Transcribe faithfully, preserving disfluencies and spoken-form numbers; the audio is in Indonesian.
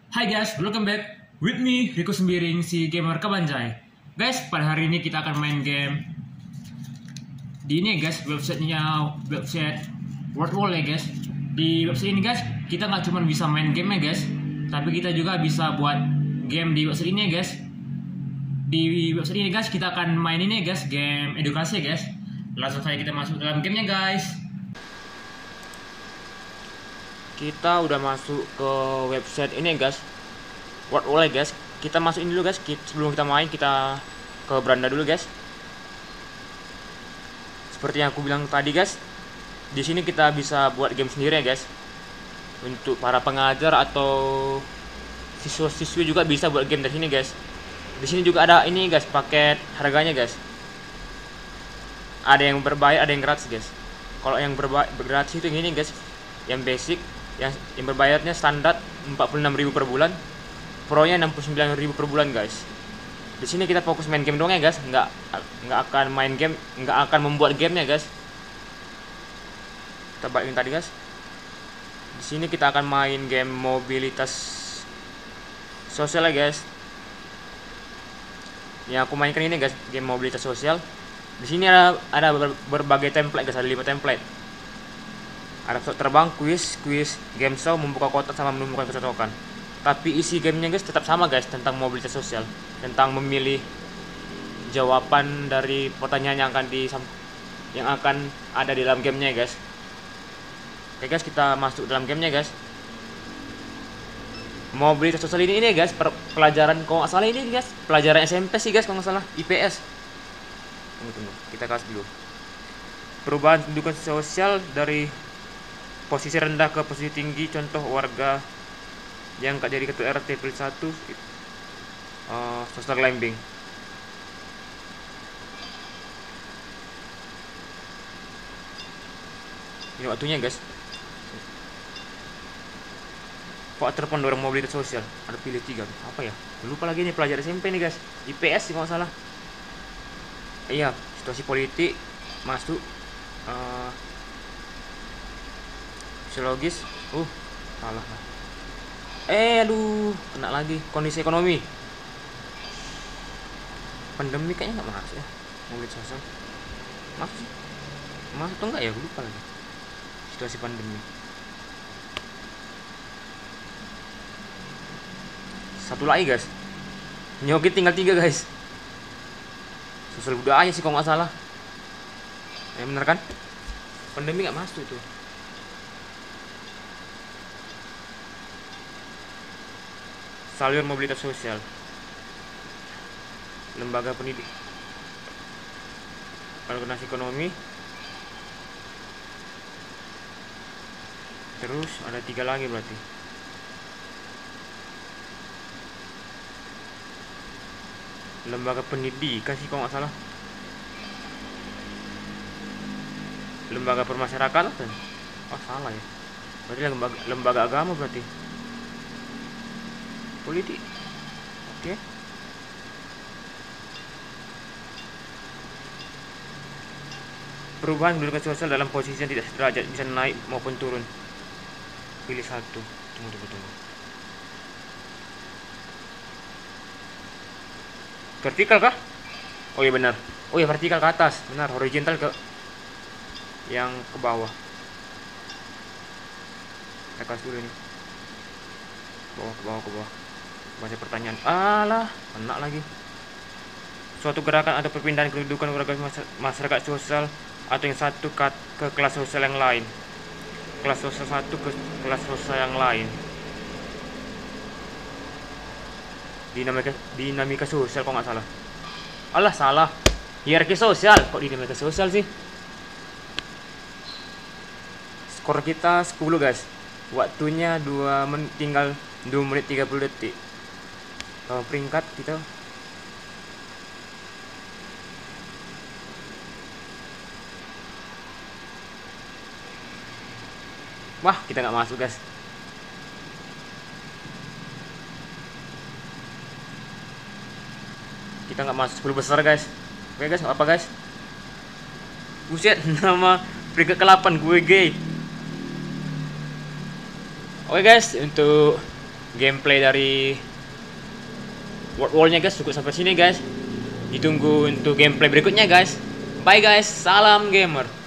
Hai guys, welcome back with me Rico Sembiring, si gamer Kebanjai. Guys, pada hari ini kita akan main game di ini guys, websitenya website World Wall ya guys. Di website ini guys, kita nggak cuma bisa main game ya guys, tapi kita juga bisa buat game di website ini ya guys. Di website ini guys, kita akan main ini ya guys, game edukasi ya guys. Langsung saja kita masuk dalam gamenya guys. Kita udah masuk ke website ini guys, World Wall ya guys. Kita masukin dulu guys. Sebelum kita main, kita ke beranda dulu guys. Seperti yang aku bilang tadi guys, di sini kita bisa buat game sendiri ya guys. Untuk para pengajar atau siswa-siswi juga bisa buat game dari sini guys. Di sini juga ada ini guys, paket harganya guys. Ada yang berbayar, ada yang gratis guys. Kalau yang bergratis itu gini guys, yang basic. Yang, yang berbayarnya standar empat puluh enam ribu per bulan, pro-nya enam puluh sembilan ribu per bulan guys. Di sini kita fokus main game doang ya guys, nggak nggak akan main game, nggak akan membuat gamenya guys. Kita balikin tadi guys. Di sini kita akan main game mobilitas sosial ya guys. Yang aku mainkan ini guys, game mobilitas sosial. Di sini ada ada berbagai template guys, ada lima template. Ada pesawat terbang, kuis, kuis, game show, membuka kotak sama menemukan kecocokan. Tapi isi gamenya guys tetap sama guys, tentang mobilitas sosial, tentang memilih jawaban dari pertanyaan yang akan di yang akan ada di dalam gamenya guys. Oke guys, kita masuk dalam gamenya guys. Mobilitas sosial ini ini guys, per, pelajaran kalau nggak salah ini guys, pelajaran S M P sih guys kalau nggak salah, I P S. Tunggu tunggu, kita kasih dulu. Perubahan kedudukan sosial dari posisi rendah ke posisi tinggi, contoh warga yang gak jadi ketua R T pilih satu, uh, social climbing. Ini waktunya guys. Faktor pendorong mobilitas sosial, ada pilih tiga. Apa ya? Lupa lagi nih, pelajaran S M P nih guys, I P S sih kalau salah. Iya, situasi politik masuk. Uh, Sosiologis, uh, salah lah. Eh, aduh, kena lagi. Kondisi ekonomi. Pandemi kayaknya nggak masuk ya. Mobilitas sosial. Masuk sih. Masuk atau enggak ya? Gue lupa lagi. Situasi pandemi. Satu lagi guys. Nyogi tinggal tiga guys. Sosial budaya sih kalau nggak salah. Ya bener kan? Pandemi nggak masuk itu. Salur mobilitas sosial, lembaga pendidik, organisasi ekonomi, terus ada tiga lagi berarti. Lembaga pendidikan sih kalau nggak salah. Lembaga permasyarakatan, oh salah ya, berarti lembaga, lembaga agama berarti. Politik. Oke. Okay. Perubahan kedudukan sosial dalam posisi yang tidak sederajat, bisa naik maupun turun. Pilih satu. Tunggu tunggu tunggu. Vertikal kah? Oh iya benar. Oh iya vertikal ke atas. Benar, horizontal ke yang ke bawah. Kita kasih dulu nih. Bawah ke bawah ke bawah. Baca pertanyaan. Alah, kena lagi. Suatu gerakan atau perpindahan kedudukan warga masyarakat sosial atau yang satu ke, ke kelas sosial yang lain. Kelas sosial satu ke kelas sosial yang lain. Dinamika dinamika sosial kok nggak salah. Alah salah. Hierarki sosial. Kok dinamika sosial sih? Skor kita sepuluh guys. Waktunya dua menit, tinggal dua menit tiga puluh detik. Uh, peringkat kita wah kita nggak masuk guys. Kita nggak masuk sepuluh besar guys. Oke guys, nggak apa guys. Buset, nama peringkat ke delapan gue gay. Oke guys, untuk gameplay dari World War-nya guys. Cukup sampai sini guys. Ditunggu untuk gameplay berikutnya guys. Bye guys, salam gamer.